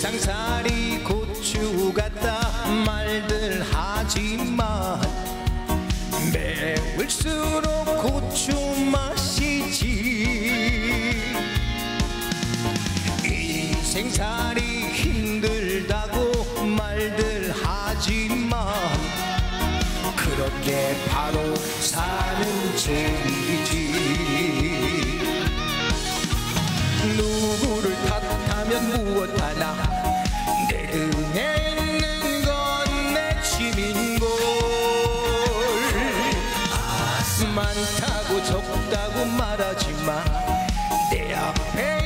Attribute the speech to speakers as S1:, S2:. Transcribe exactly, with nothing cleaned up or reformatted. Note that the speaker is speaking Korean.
S1: 세상살이 고추 같다 말들 하지만 매울수록 고추 맛이지. 인생살이 힘들다고 말들 하지만 그렇게 바로 사는 재미지. 누구를 탓하면 무엇하나 내 등에 있는 건 내 짐인걸. 많다고 적다고 말하지마 내 앞에